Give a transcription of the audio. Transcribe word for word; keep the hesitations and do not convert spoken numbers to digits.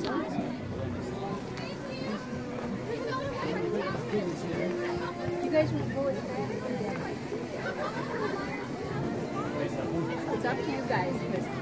You guys want to go with that? It's up to you guys.